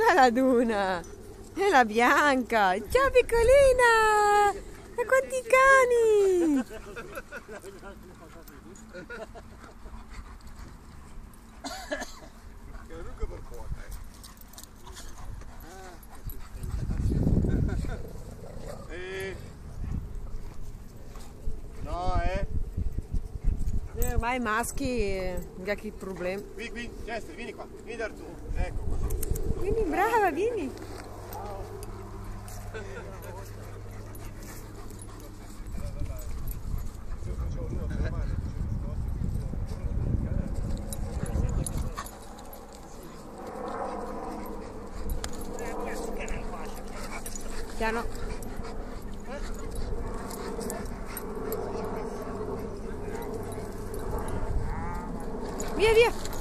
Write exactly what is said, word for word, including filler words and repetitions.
Viva la Duna! È la bianca! Ciao piccolina! Ma quanti cani! No, eh? Eh, ormai maschi, mica che problemi. Qui, qui, Chester, vieni qua, vieni da tu, ecco qua. Vieni, brava, vieni. Piano. Via, via.